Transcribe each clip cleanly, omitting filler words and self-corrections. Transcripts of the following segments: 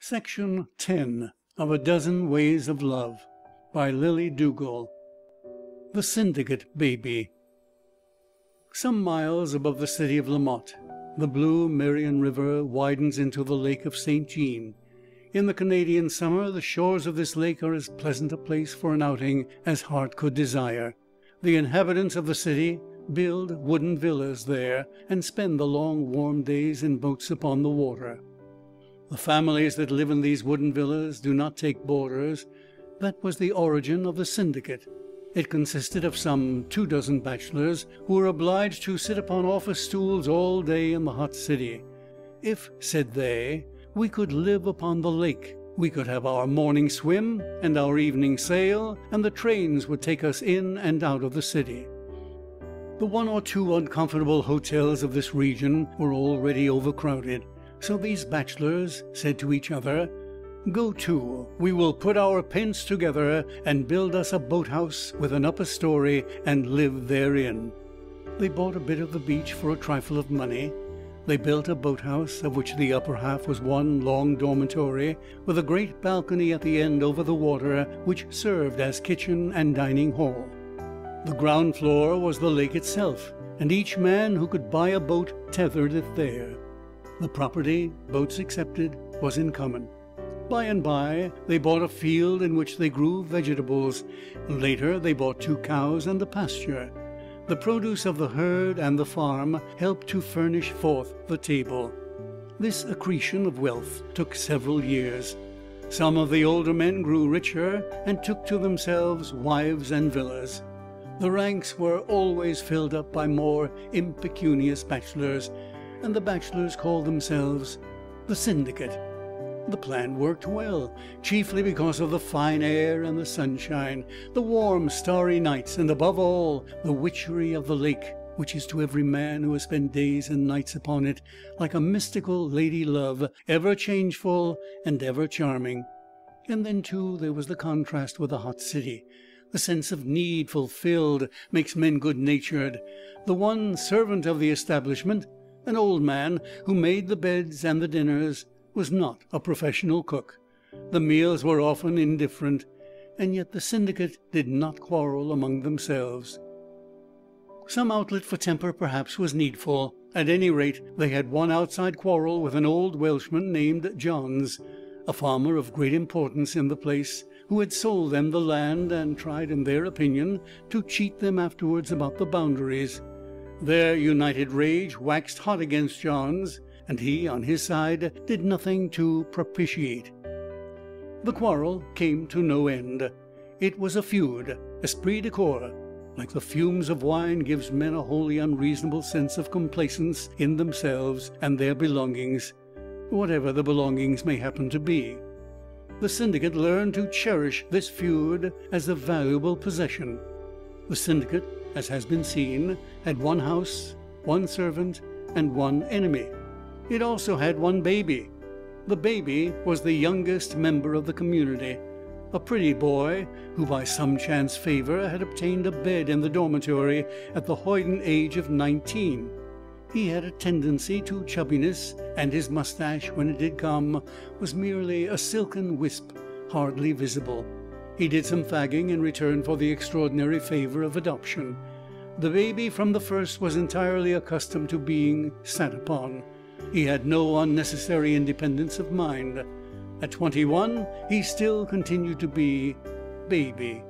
Section 10 of A Dozen Ways of Love by Lily Dougall. The Syndicate Baby. Some miles above the city of La Motte, the blue Marion River widens into the Lake of St. Jean. In the Canadian summer, the shores of this lake are as pleasant a place for an outing as heart could desire. The inhabitants of the city build wooden villas there, and spend the long warm days in boats upon the water. The families that live in these wooden villas do not take boarders. That was the origin of the Syndicate. It consisted of some 24 bachelors who were obliged to sit upon office stools all day in the hot city. If, said they, we could live upon the lake, we could have our morning swim and our evening sail, and the trains would take us in and out of the city. The one or two uncomfortable hotels of this region were already overcrowded, so these bachelors said to each other, "Go to, we will put our pence together and build us a boathouse with an upper story and live therein." They bought a bit of the beach for a trifle of money. They built a boathouse, of which the upper half was one long dormitory, with a great balcony at the end over the water, which served as kitchen and dining hall. The ground floor was the lake itself, and each man who could buy a boat tethered it there. The property, boats excepted, was in common. By and by, they bought a field in which they grew vegetables. Later, they bought 2 cows and a pasture. The produce of the herd and the farm helped to furnish forth the table. This accretion of wealth took several years. Some of the older men grew richer and took to themselves wives and villas. The ranks were always filled up by more impecunious bachelors, and the bachelors called themselves the Syndicate. The plan worked well, chiefly because of the fine air and the sunshine, the warm, starry nights, and above all, the witchery of the lake, which is to every man who has spent days and nights upon it like a mystical lady love, ever changeful and ever charming. And then, too, there was the contrast with the hot city. The sense of need fulfilled makes men good-natured. The one servant of the establishment, an old man who made the beds and the dinners, was not a professional cook. The meals were often indifferent, and yet the Syndicate did not quarrel among themselves. Some outlet for temper perhaps was needful. At any rate, they had one outside quarrel with an old Welshman named Johns, a farmer of great importance in the place, who had sold them the land and tried, in their opinion, to cheat them afterwards about the boundaries. Their united rage waxed hot against Johns, and he, on his side, did nothing to propitiate. The quarrel came to no end. It was a feud, esprit de corps. Like the fumes of wine, gives men a wholly unreasonable sense of complacence in themselves and their belongings, whatever the belongings may happen to be. The Syndicate learned to cherish this feud as a valuable possession. The Syndicate, as has been seen, had one house, one servant, and one enemy. It also had one baby. The baby was the youngest member of the community, a pretty boy who by some chance favor had obtained a bed in the dormitory at the hoyden age of 19. He had a tendency to chubbiness, and his mustache, when it did come, was merely a silken wisp, hardly visible. He did some fagging in return for the extraordinary favor of adoption. The baby from the first was entirely accustomed to being sat upon. He had no unnecessary independence of mind. At 21, he still continued to be baby.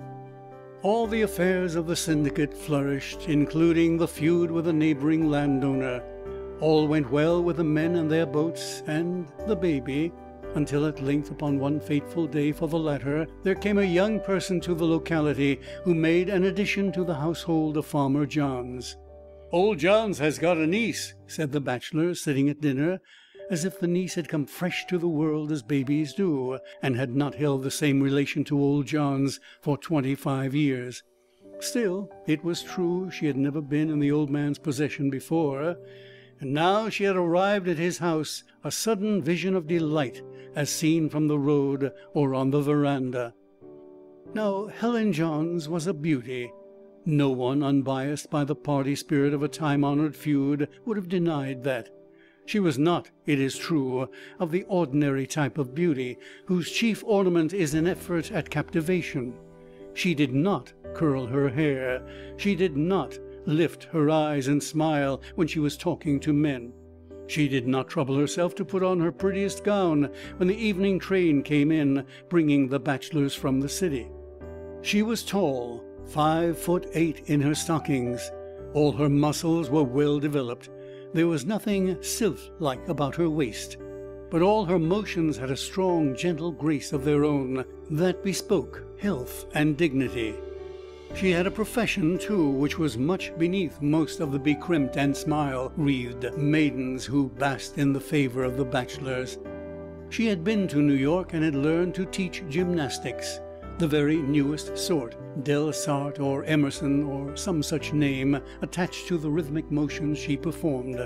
All the affairs of the Syndicate flourished, including the feud with a neighboring landowner. All went well with the men and their boats and the baby, until at length, upon one fateful day for the latter, there came a young person to the locality who made an addition to the household of Farmer Johns. "Old Johns has got a niece," said the bachelor, sitting at dinner, as if the niece had come fresh to the world as babies do, and had not held the same relation to old Johns for 25 years. Still, it was true she had never been in the old man's possession before, and now she had arrived at his house, a sudden vision of delight as seen from the road or on the veranda. Now Helen Johns was a beauty. No one unbiased by the party spirit of a time-honored feud would have denied that. She was not, it is true, of the ordinary type of beauty, whose chief ornament is an effort at captivation. She did not curl her hair. She did not lift her eyes and smile when she was talking to men. She did not trouble herself to put on her prettiest gown when the evening train came in, bringing the bachelors from the city. She was tall, 5'8" in her stockings. All her muscles were well developed. There was nothing sylph-like about her waist, but all her motions had a strong, gentle grace of their own that bespoke health and dignity. She had a profession, too, which was much beneath most of the becrimped and smile-wreathed maidens who basked in the favor of the bachelors. She had been to New York and had learned to teach gymnastics, the very newest sort, Delsarte or Emerson or some such name attached to the rhythmic motions she performed.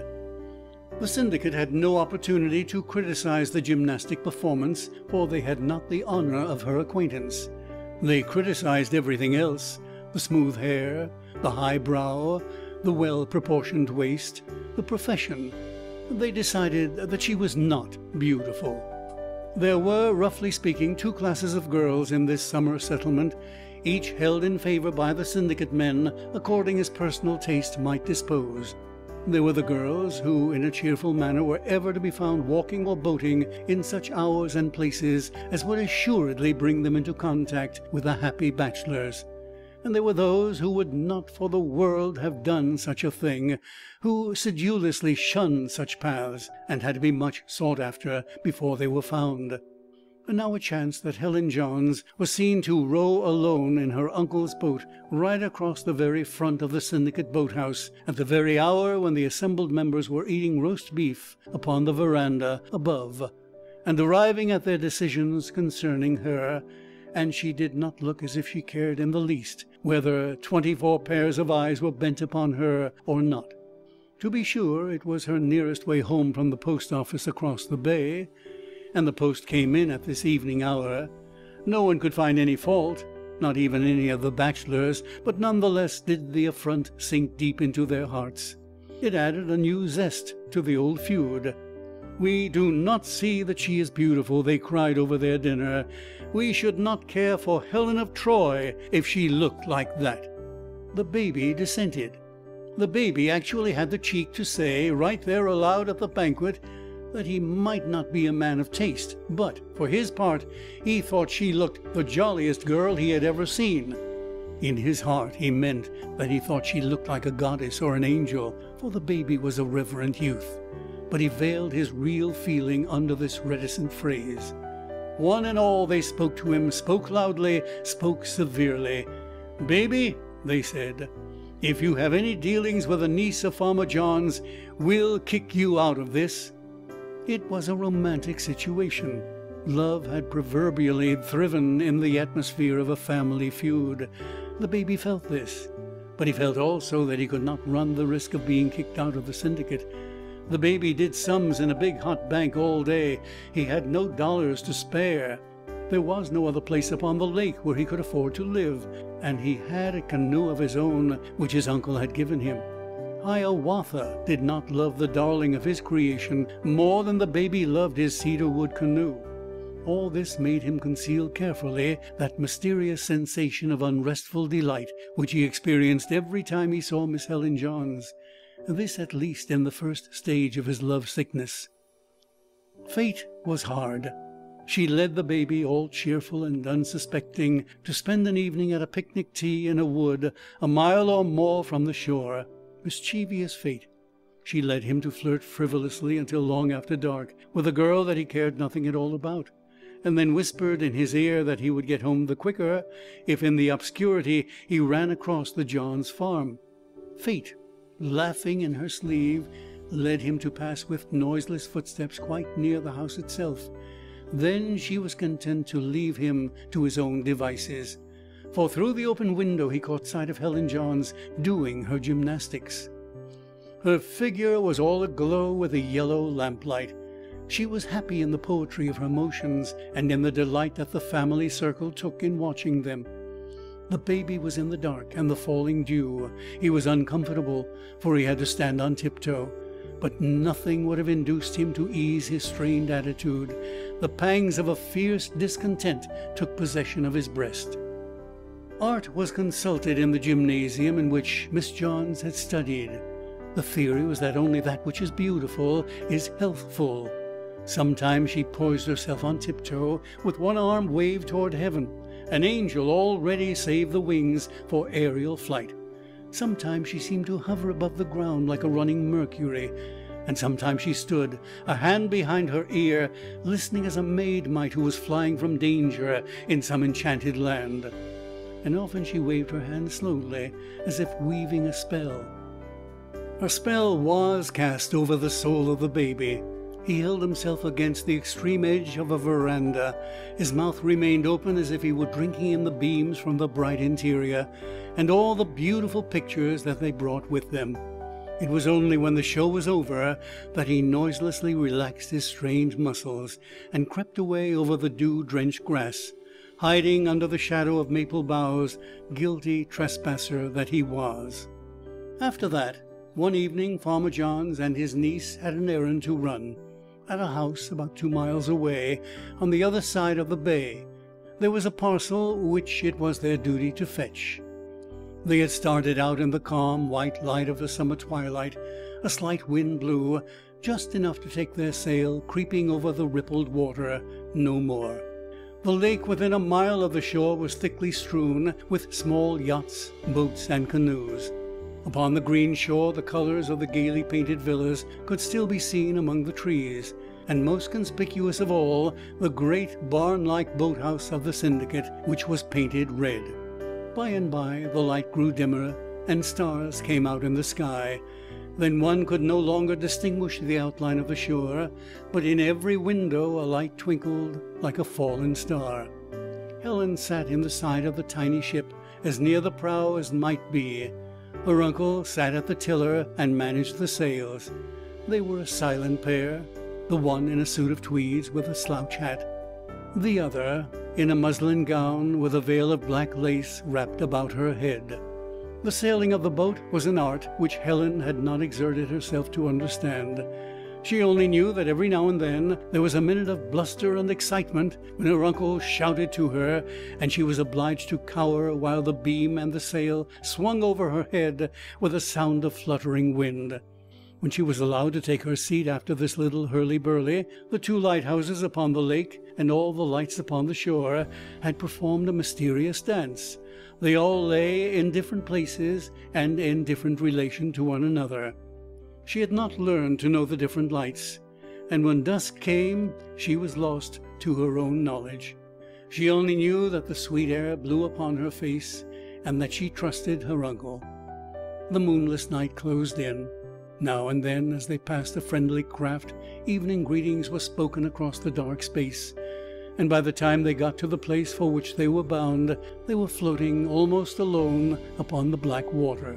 The syndicate had no opportunity to criticize the gymnastic performance, for they had not the honor of her acquaintance. They criticized everything else: the smooth hair, the high brow, the well-proportioned waist, the profession. They decided that she was not beautiful. There were, roughly speaking, two classes of girls in this summer settlement, each held in favor by the syndicate men according as personal taste might dispose. There were the girls who, in a cheerful manner, were ever to be found walking or boating in such hours and places as would assuredly bring them into contact with the happy bachelors. And there were those who would not for the world have done such a thing, who sedulously shunned such paths, and had to be much sought after before they were found. And now it chanced that Helen Johns was seen to row alone in her uncle's boat right across the very front of the syndicate boathouse, at the very hour when the assembled members were eating roast beef upon the veranda above, and arriving at their decisions concerning her, and she did not look as if she cared in the least whether 24 pairs of eyes were bent upon her or not. To be sure, it was her nearest way home from the post office across the bay, and the post came in at this evening hour. No one could find any fault, not even any of the bachelors, but none the less did the affront sink deep into their hearts. It added a new zest to the old feud. "We do not see that she is beautiful," they cried over their dinner. "We should not care for Helen of Troy if she looked like that." The baby dissented. The baby actually had the cheek to say, right there aloud at the banquet, that he might not be a man of taste, but, for his part, he thought she looked the jolliest girl he had ever seen. In his heart he meant that he thought she looked like a goddess or an angel, for the baby was a reverent youth. But he veiled his real feeling under this reticent phrase. One and all they spoke to him, spoke loudly, spoke severely. "Baby," they said, "if you have any dealings with a niece of Farmer John's, we'll kick you out of this." It was a romantic situation. Love had proverbially thriven in the atmosphere of a family feud. The baby felt this, but he felt also that he could not run the risk of being kicked out of the syndicate. The baby did sums in a big hot bank all day. He had no dollars to spare. There was no other place upon the lake where he could afford to live, and he had a canoe of his own which his uncle had given him. Hiawatha did not love the darling of his creation more than the baby loved his cedarwood canoe. All this made him conceal carefully that mysterious sensation of unrestful delight which he experienced every time he saw Miss Helen Johns. This at least in the first stage of his love sickness. Fate was hard. She led the baby, all cheerful and unsuspecting, to spend an evening at a picnic tea in a wood a mile or more from the shore. Mischievous fate! She led him to flirt frivolously until long after dark with a girl that he cared nothing at all about, and then whispered in his ear that he would get home the quicker if in the obscurity he ran across the Johns' farm. Fate, laughing in her sleeve, led him to pass with noiseless footsteps quite near the house itself. Then she was content to leave him to his own devices, for through the open window he caught sight of Helen Johns doing her gymnastics. Her figure was all aglow with the yellow lamplight. She was happy in the poetry of her motions, and in the delight that the family circle took in watching them. The baby was in the dark and the falling dew. He was uncomfortable, for he had to stand on tiptoe. but nothing would have induced him to ease his strained attitude. The pangs of a fierce discontent took possession of his breast. Art was consulted in the gymnasium in which Miss Johns had studied. The theory was that only that which is beautiful is healthful. Sometimes she poised herself on tiptoe, with one arm waved toward heaven, an angel already saved the wings for aerial flight. Sometimes she seemed to hover above the ground like a running Mercury, and sometimes she stood, a hand behind her ear, listening as a maid might who was flying from danger in some enchanted land. And often she waved her hand slowly, as if weaving a spell. A spell was cast over the soul of the baby. He held himself against the extreme edge of a veranda. His mouth remained open as if he were drinking in the beams from the bright interior, and all the beautiful pictures that they brought with them. It was only when the show was over that he noiselessly relaxed his strained muscles, and crept away over the dew-drenched grass, hiding under the shadow of maple boughs, guilty trespasser that he was. After that, one evening Farmer Johns and his niece had an errand to run. At a house about 2 miles away, on the other side of the bay, there was a parcel which it was their duty to fetch. They had started out in the calm white light of the summer twilight. A slight wind blew, just enough to take their sail creeping over the rippled water, no more. The lake within a mile of the shore was thickly strewn with small yachts, boats, and canoes. Upon the green shore the colors of the gaily painted villas could still be seen among the trees, and most conspicuous of all, the great barn-like boathouse of the Syndicate, which was painted red. By and by the light grew dimmer, and stars came out in the sky. Then one could no longer distinguish the outline of the shore, but in every window a light twinkled like a fallen star. Helen sat in the side of the tiny ship, as near the prow as might be. Her uncle sat at the tiller and managed the sails. They were a silent pair, the one in a suit of tweeds with a slouch hat, the other in a muslin gown with a veil of black lace wrapped about her head. The sailing of the boat was an art which Helen had not exerted herself to understand. She only knew that every now and then there was a minute of bluster and excitement when her uncle shouted to her, and she was obliged to cower while the beam and the sail swung over her head with a sound of fluttering wind. When she was allowed to take her seat after this little hurly-burly, the 2 lighthouses upon the lake and all the lights upon the shore had performed a mysterious dance. They all lay in different places and in different relation to one another. She had not learned to know the different lights, and when dusk came she was lost to her own knowledge. She only knew that the sweet air blew upon her face, and that she trusted her uncle. The moonless night closed in. Now and then, as they passed a friendly craft, evening greetings were spoken across the dark space, and by the time they got to the place for which they were bound, they were floating almost alone upon the black water.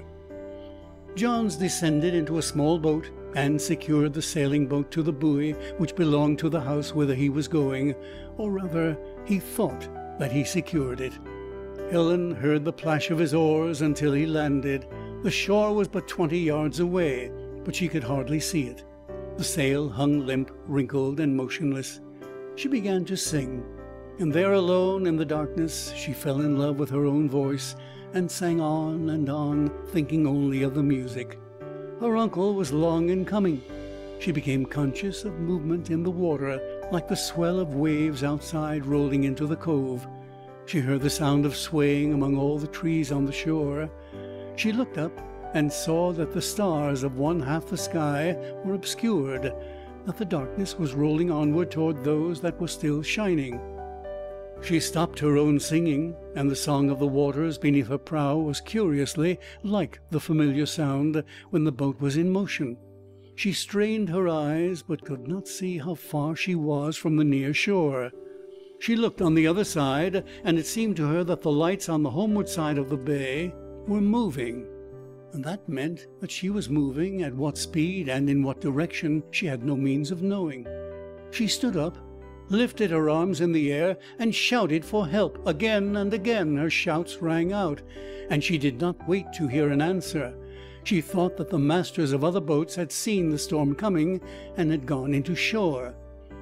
Johns descended into a small boat and secured the sailing boat to the buoy which belonged to the house whither he was going, or rather he thought that he secured it. Helen heard the plash of his oars until he landed. The shore was but 20 yards away, but she could hardly see it. The sail hung limp, wrinkled, and motionless. She began to sing, and there alone in the darkness she fell in love with her own voice, and sang on, thinking only of the music. Her uncle was long in coming. She became conscious of movement in the water, like the swell of waves outside rolling into the cove. She heard the sound of swaying among all the trees on the shore. She looked up and saw that the stars of one half the sky were obscured, that the darkness was rolling onward toward those that were still shining. She stopped her own singing, and the song of the waters beneath her prow was curiously like the familiar sound when the boat was in motion. She strained her eyes, but could not see how far she was from the near shore. She looked on the other side, and it seemed to her that the lights on the homeward side of the bay were moving, and that meant that she was moving at what speed and in what direction she had no means of knowing. She stood up, lifted her arms in the air, and shouted for help. Again and again her shouts rang out, and she did not wait to hear an answer. She thought that the masters of other boats had seen the storm coming and had gone into shore.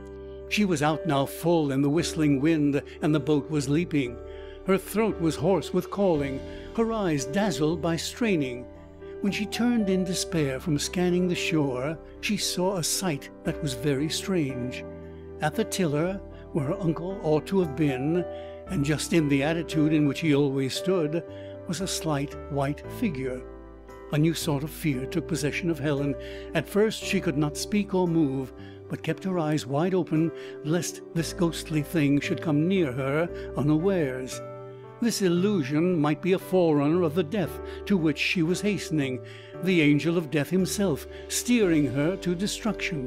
She was out now full in the whistling wind, and the boat was leaping. Her throat was hoarse with calling, her eyes dazzled by straining. When she turned in despair from scanning the shore, she saw a sight that was very strange. At the tiller, where her uncle ought to have been, and just in the attitude in which he always stood, was a slight white figure. A new sort of fear took possession of Helen. At first she could not speak or move, but kept her eyes wide open, lest this ghostly thing should come near her unawares. This illusion might be a forerunner of the death to which she was hastening, the angel of death himself, steering her to destruction.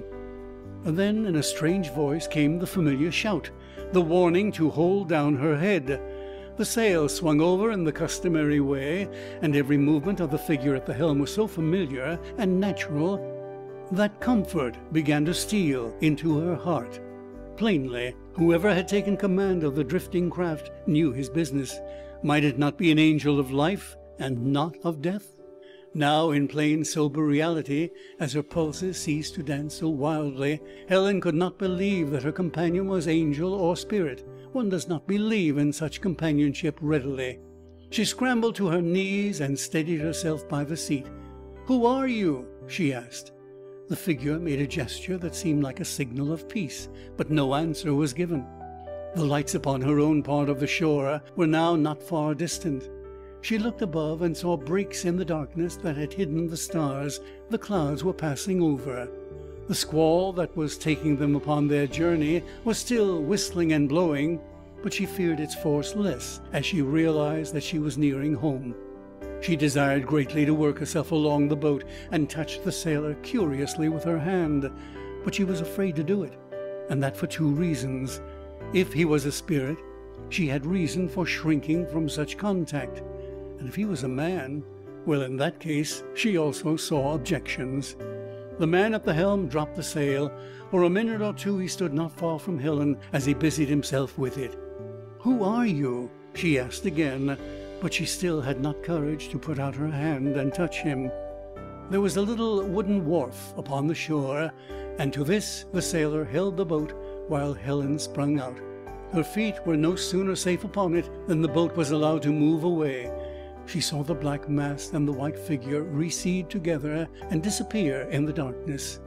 Then in a strange voice came the familiar shout, the warning to hold down her head. The sail swung over in the customary way, and every movement of the figure at the helm was so familiar and natural that comfort began to steal into her heart. Plainly, whoever had taken command of the drifting craft knew his business. Might it not be an angel of life and not of death? Now, in plain sober reality, as her pulses ceased to dance so wildly, Helen could not believe that her companion was angel or spirit. One does not believe in such companionship readily. She scrambled to her knees and steadied herself by the seat. "Who are you?" she asked. The figure made a gesture that seemed like a signal of peace, but no answer was given. The lights upon her own part of the shore were now not far distant. She looked above and saw breaks in the darkness that had hidden the stars. The clouds were passing over. The squall that was taking them upon their journey was still whistling and blowing, but she feared its force less as she realized that she was nearing home. She desired greatly to work herself along the boat and touch the sailor curiously with her hand, but she was afraid to do it, and that for two reasons. If he was a spirit, she had reason for shrinking from such contact, and if he was a man, well, in that case she also saw objections. The man at the helm dropped the sail. For a minute or two he stood not far from Helen as he busied himself with it. "Who are you?" she asked again, but she still had not courage to put out her hand and touch him. There was a little wooden wharf upon the shore, and to this the sailor held the boat while Helen sprung out. Her feet were no sooner safe upon it than the boat was allowed to move away. She saw the black mast and the white figure recede together and disappear in the darkness.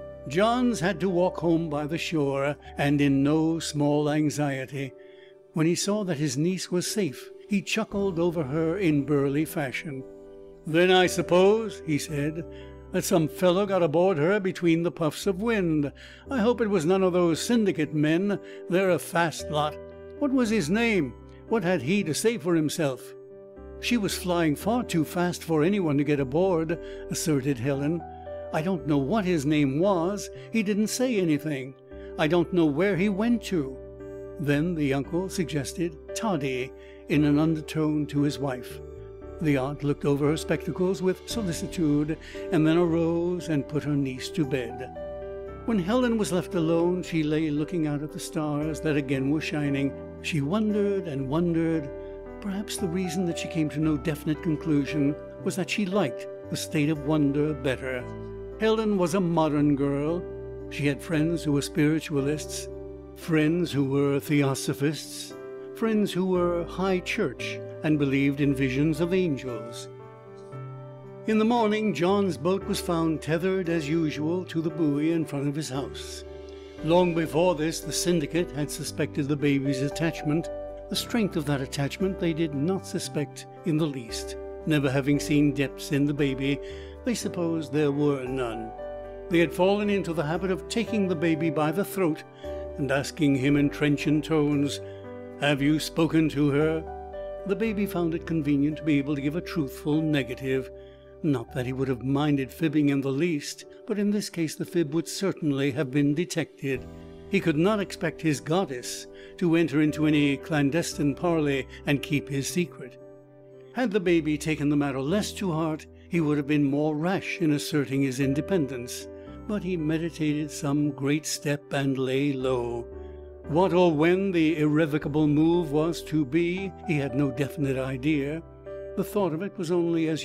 Johns had to walk home by the shore, and in no small anxiety. When he saw that his niece was safe, he chuckled over her in burly fashion. "Then I suppose," he said, "that some fellow got aboard her between the puffs of wind. I hope it was none of those Syndicate men. They're a fast lot. What was his name? What had he to say for himself?" "She was flying far too fast for anyone to get aboard," asserted Helen. "I don't know what his name was. He didn't say anything. I don't know where he went to." Then the uncle suggested "Toddy" in an undertone to his wife. The aunt looked over her spectacles with solicitude, and then arose and put her niece to bed. When Helen was left alone, she lay looking out at the stars that again were shining. She wondered and wondered. Perhaps the reason that she came to no definite conclusion was that she liked the state of wonder better. Helen was a modern girl. She had friends who were spiritualists, friends who were theosophists, friends who were high church and believed in visions of angels. In the morning, John's boat was found tethered as usual to the buoy in front of his house. Long before this, the Syndicate had suspected the baby's attachment. The strength of that attachment they did not suspect in the least. Never having seen depths in the baby, they supposed there were none. They had fallen into the habit of taking the baby by the throat and asking him in trenchant tones, "Have you spoken to her?" The baby found it convenient to be able to give a truthful negative. Not that he would have minded fibbing in the least, but in this case the fib would certainly have been detected. He could not expect his goddess to enter into any clandestine parley and keep his secret. Had the baby taken the matter less to heart, he would have been more rash in asserting his independence. But he meditated some great step and lay low. What or when the irrevocable move was to be, he had no definite idea. The thought of it was only as yet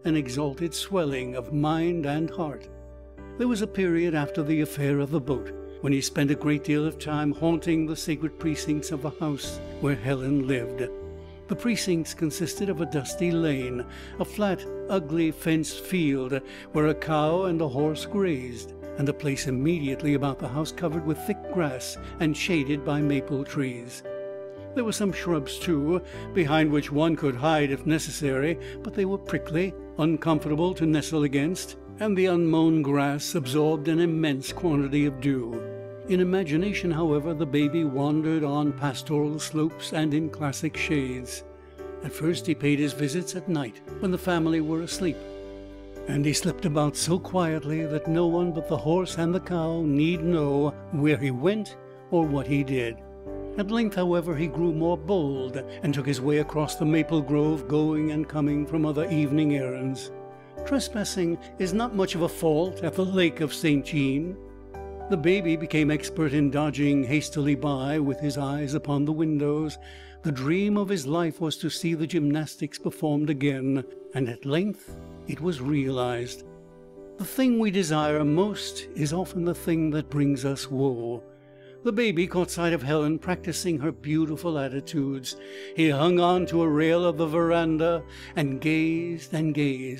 an exalted swelling of mind and heart. There was a period after the affair of the boat when he spent a great deal of time haunting the sacred precincts of the house where Helen lived. The precincts consisted of a dusty lane, a flat, ugly fenced field where a cow and a horse grazed, and a place immediately about the house covered with thick grass and shaded by maple trees. There were some shrubs, too, behind which one could hide if necessary, but they were prickly, uncomfortable to nestle against, and the unmown grass absorbed an immense quantity of dew. In imagination, however, the baby wandered on pastoral slopes and in classic shades. At first he paid his visits at night, when the family were asleep, and he slipped about so quietly that no one but the horse and the cow need know where he went or what he did. At length, however, he grew more bold, and took his way across the maple grove, going and coming from other evening errands. Trespassing is not much of a fault at the Lake of St. Jean. The baby became expert in dodging hastily by with his eyes upon the windows. The dream of his life was to see the gymnastics performed again, and at length it was realized. The thing we desire most is often the thing that brings us woe. The baby caught sight of Helen practicing her beautiful attitudes. He hung on to a rail of the veranda and gazed, and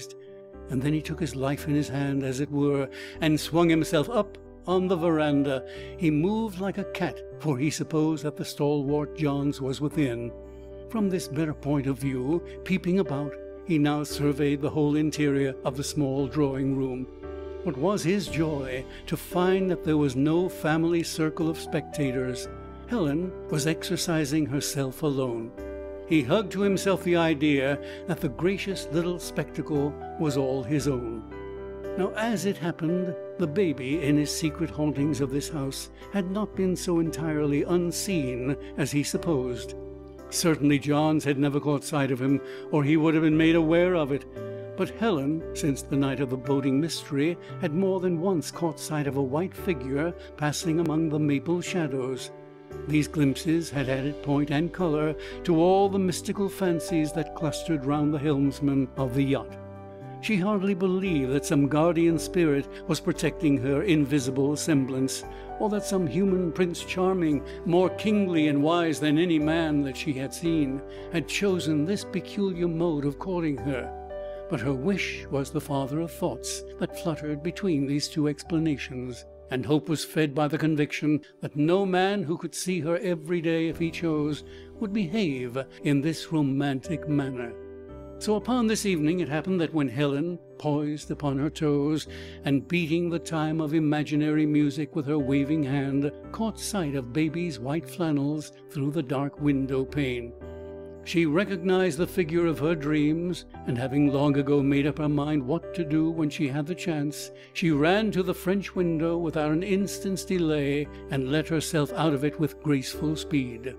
then he took his life in his hand, as it were, and swung himself up on the veranda. He moved like a cat, for he supposed that the stalwart Johns was within. From this better point of view, peeping about, he now surveyed the whole interior of the small drawing-room. What was his joy to find that there was no family circle of spectators. Helen was exercising herself alone. He hugged to himself the idea that the gracious little spectacle was all his own. Now, as it happened, the baby, in his secret hauntings of this house, had not been so entirely unseen as he supposed. Certainly Johns had never caught sight of him, or he would have been made aware of it. But Helen, since the night of the boating mystery, had more than once caught sight of a white figure passing among the maple shadows. These glimpses had added point and color to all the mystical fancies that clustered round the helmsman of the yacht. She hardly believed that some guardian spirit was protecting her invisible semblance, or that some human Prince Charming, more kingly and wise than any man that she had seen, had chosen this peculiar mode of courting her. But her wish was the father of thoughts that fluttered between these two explanations, and hope was fed by the conviction that no man who could see her every day if he chose would behave in this romantic manner. So upon this evening it happened that when Helen, poised upon her toes and beating the time of imaginary music with her waving hand, caught sight of baby's white flannels through the dark window pane, she recognized the figure of her dreams, and having long ago made up her mind what to do when she had the chance, she ran to the French window without an instant's delay and let herself out of it with graceful speed.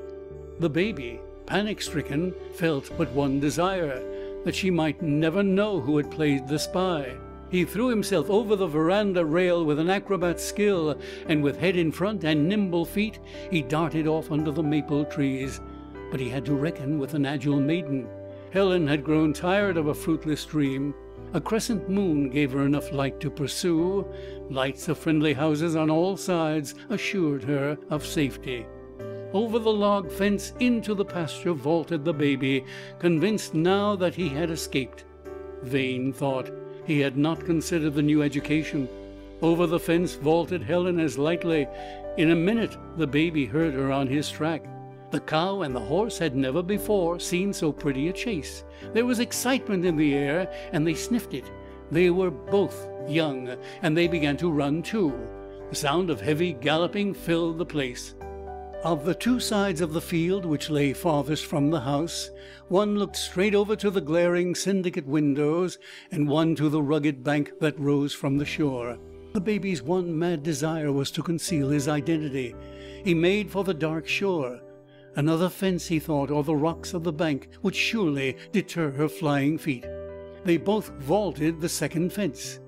The baby, panic-stricken, felt but one desire, that she might never know who had played the spy. He threw himself over the veranda rail with an acrobat's skill, and with head in front and nimble feet he darted off under the maple trees. But he had to reckon with an agile maiden. Helen had grown tired of a fruitless dream. A crescent moon gave her enough light to pursue. Lights of friendly houses on all sides assured her of safety. Over the log fence into the pasture vaulted the baby, convinced now that he had escaped. Vain thought! He had not considered the new education. Over the fence vaulted Helen as lightly. In a minute the baby heard her on his track. The cow and the horse had never before seen so pretty a chase. There was excitement in the air, and they sniffed it. They were both young, and they began to run too. The sound of heavy galloping filled the place. Of the two sides of the field which lay farthest from the house, one looked straight over to the glaring Syndicate windows, and one to the rugged bank that rose from the shore. The baby's one mad desire was to conceal his identity. He made for the dark shore. Another fence, he thought, or the rocks of the bank would surely deter her flying feet. They both vaulted the second fence.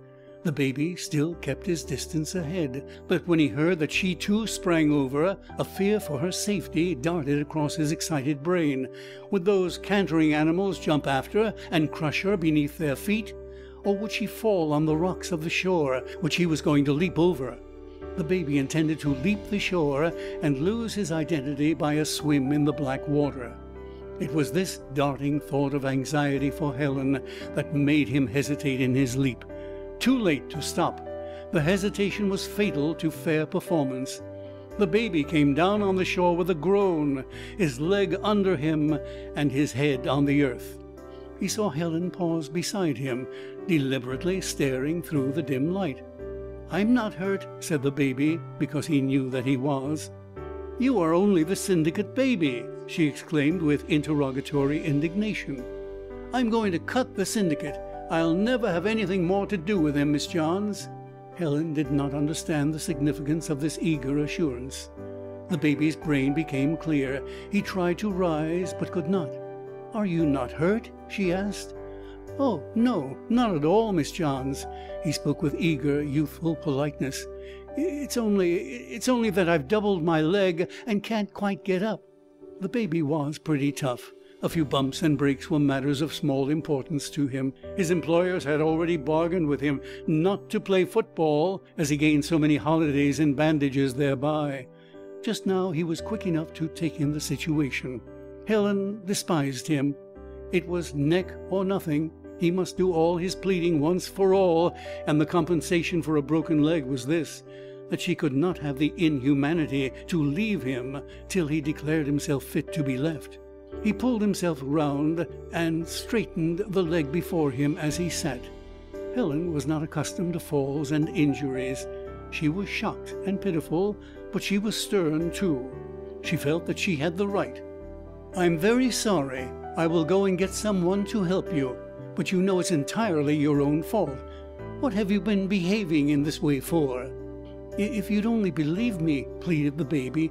The baby still kept his distance ahead, but when he heard that she too sprang over, a fear for her safety darted across his excited brain. Would those cantering animals jump after and crush her beneath their feet? Or would she fall on the rocks of the shore, which he was going to leap over? The baby intended to leap the shore and lose his identity by a swim in the black water. It was this darting thought of anxiety for Helen that made him hesitate in his leap. Too late to stop. The hesitation was fatal to fair performance. The baby came down on the shore with a groan, his leg under him and his head on the earth. He saw Helen pause beside him, deliberately staring through the dim light. "I'm not hurt," said the baby, because he knew that he was. "You are only the Syndicate baby," she exclaimed with interrogatory indignation. "I'm going to cut the Syndicate. I'll never have anything more to do with him, Miss Johns." Helen did not understand the significance of this eager assurance. The baby's brain became clear. He tried to rise, but could not. "Are you not hurt?" she asked. "Oh, no, not at all, Miss Johns." He spoke with eager, youthful politeness. It's only that I've doubled my leg and can't quite get up." The baby was pretty tough. A few bumps and breaks were matters of small importance to him. His employers had already bargained with him not to play football, as he gained so many holidays in bandages thereby. Just now he was quick enough to take in the situation. Helen despised him. It was neck or nothing. He must do all his pleading once for all, and the compensation for a broken leg was this, that she could not have the inhumanity to leave him till he declared himself fit to be left. He pulled himself round and straightened the leg before him as he sat. Helen was not accustomed to falls and injuries. She was shocked and pitiful, but she was stern too. She felt that she had the right. "I'm very sorry. I will go and get someone to help you. But you know it's entirely your own fault. What have you been behaving in this way for?" "If you'd only believe me," pleaded the baby.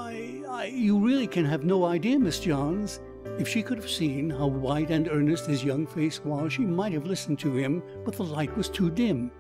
You really can have no idea, Miss Johns." If she could have seen how white and earnest his young face was, she might have listened to him, but the light was too dim.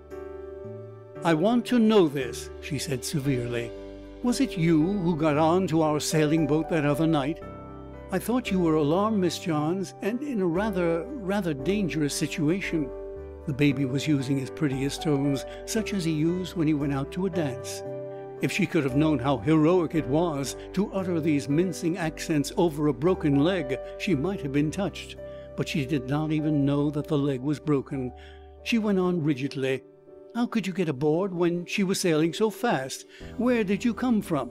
"I want to know this," she said severely. "Was it you who got on to our sailing boat that other night? I thought you were alarmed, Miss Johns, and in a rather dangerous situation." The baby was using his prettiest tones, such as he used when he went out to a dance. If she could have known how heroic it was to utter these mincing accents over a broken leg, she might have been touched. But she did not even know that the leg was broken. She went on rigidly. "How could you get aboard when she was sailing so fast? Where did you come from?"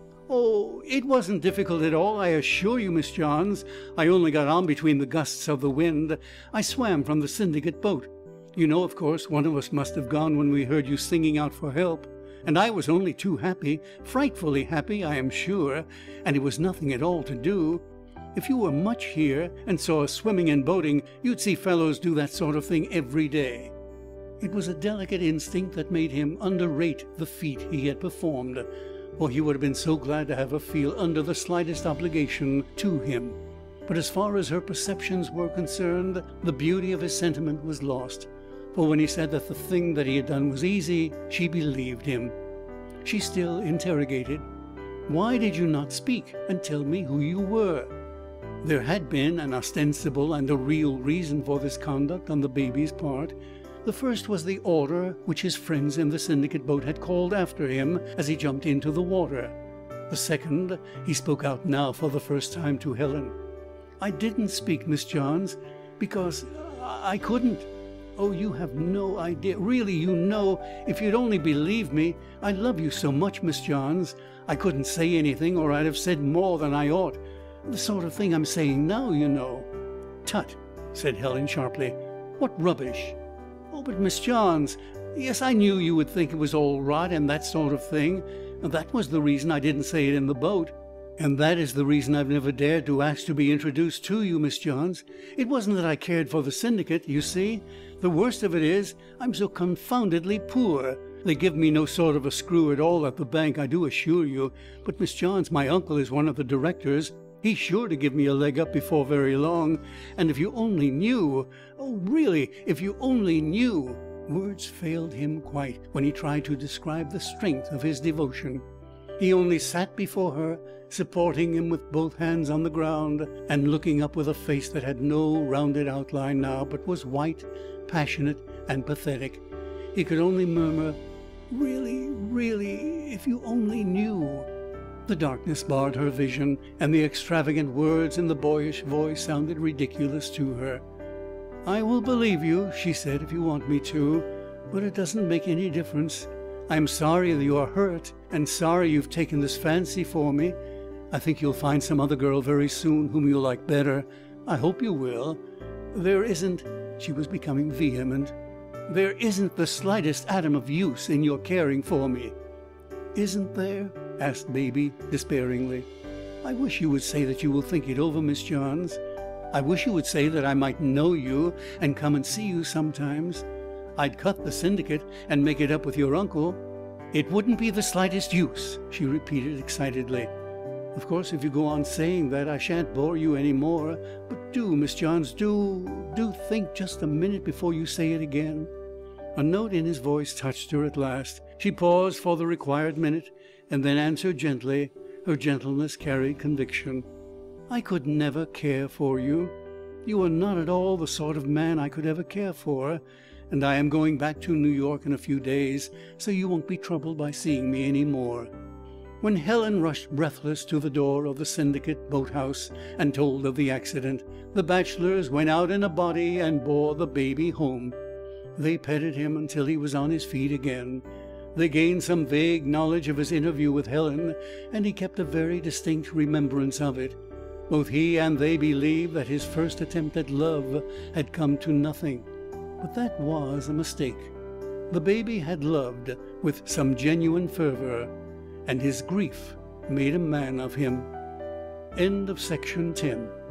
"Oh, it wasn't difficult at all, I assure you, Miss Johns. I only got on between the gusts of the wind. I swam from the Syndicate boat. You know, of course, one of us must have gone when we heard you singing out for help. And I was only too happy, frightfully happy, I am sure, and it was nothing at all to do. If you were much here and saw us swimming and boating, you'd see fellows do that sort of thing every day." It was a delicate instinct that made him underrate the feat he had performed, for he would have been so glad to have her feel under the slightest obligation to him. But as far as her perceptions were concerned, the beauty of his sentiment was lost. For when he said that the thing that he had done was easy, she believed him. She still interrogated. "Why did you not speak and tell me who you were?" There had been an ostensible and a real reason for this conduct on the baby's part. The first was the order which his friends in the Syndicate boat had called after him as he jumped into the water. The second, he spoke out now for the first time to Helen. "I didn't speak, Miss Johns, because I couldn't. Oh, you have no idea. Really, you know, if you'd only believe me. I love you so much, Miss Johns. I couldn't say anything, or I'd have said more than I ought. The sort of thing I'm saying now, you know." "Tut," said Helen sharply. "What rubbish!" "Oh, but Miss Johns, yes, I knew you would think it was all rot and that sort of thing. That was the reason I didn't say it in the boat. And that is the reason I've never dared to ask to be introduced to you, Miss Johns. It wasn't that I cared for the Syndicate, you see. The worst of it is, I'm so confoundedly poor. They give me no sort of a screw at all at the bank, I do assure you. But, Miss Johns, my uncle is one of the directors. He's sure to give me a leg up before very long. And if you only knew, oh, really, if you only knew." Words failed him quite when he tried to describe the strength of his devotion. He only sat before her, supporting him with both hands on the ground, and looking up with a face that had no rounded outline now, but was white, passionate, and pathetic. He could only murmur, "Really, really, if you only knew." The darkness barred her vision, and the extravagant words in the boyish voice sounded ridiculous to her. "I will believe you," she said, "if you want me to, but it doesn't make any difference. I'm sorry that you are hurt, and sorry you've taken this fancy for me. I think you'll find some other girl very soon whom you'll like better. I hope you will. There isn't—" she was becoming vehement, "there isn't the slightest atom of use in your caring for me." "Isn't there?" asked Baby despairingly. "I wish you would say that you will think it over, Miss Johns. I wish you would say that I might know you and come and see you sometimes. I'd cut the syndicate and make it up with your uncle." "It wouldn't be the slightest use," she repeated excitedly. "Of course, if you go on saying that, I shan't bore you any more. But do, Miss Johns, do think just a minute before you say it again." A note in his voice touched her at last. She paused for the required minute, and then answered gently. Her gentleness carried conviction. "I could never care for you. You are not at all the sort of man I could ever care for, and I am going back to New York in a few days, so you won't be troubled by seeing me any more." When Helen rushed breathless to the door of the Syndicate boathouse and told of the accident, the bachelors went out in a body and bore the baby home. They petted him until he was on his feet again. They gained some vague knowledge of his interview with Helen, and he kept a very distinct remembrance of it. Both he and they believed that his first attempt at love had come to nothing. But that was a mistake. The baby had loved with some genuine fervor, and his grief made a man of him. End of section 10.